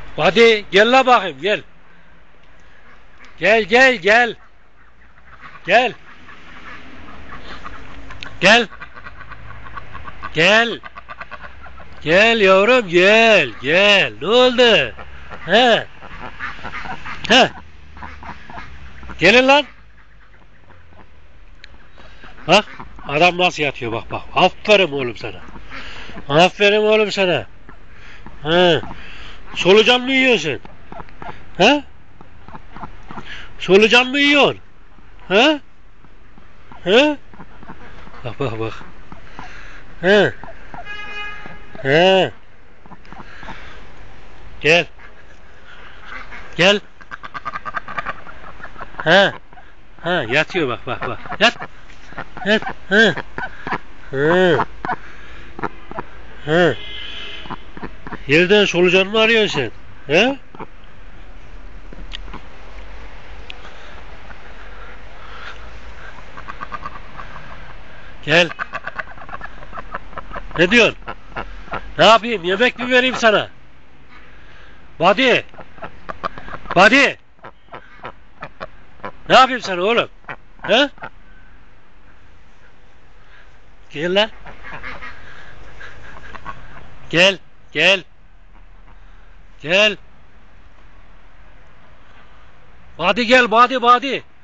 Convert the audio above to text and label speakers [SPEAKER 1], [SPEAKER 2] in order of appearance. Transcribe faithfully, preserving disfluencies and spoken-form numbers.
[SPEAKER 1] Hadi gel la bakayım gel. Gel gel gel. Gel. Gel. Gel. Gel yavrum gel. Gel. Ne oldu? He. He. Gelin lan. Bak adam nasıl yatıyor bak bak. Aferin oğlum sana. Aferin oğlum sana. He. Solucan mı yiyorsun? He? Solucan mı yiyorsun? He? He? Bak bak bak. He. He. Gel. Gel. He. Ha yatıyor bak bak bak. Yat. Yat. He. He. He. Yerden solucan mı arıyorsun sen? He? Gel. Ne diyorsun? Ne yapayım? Yemek mi vereyim sana? Badi. Badi. Ne yapayım sana oğlum? He? Gel lan. Gel. Gel. Gel. Badi gel. Badi badi.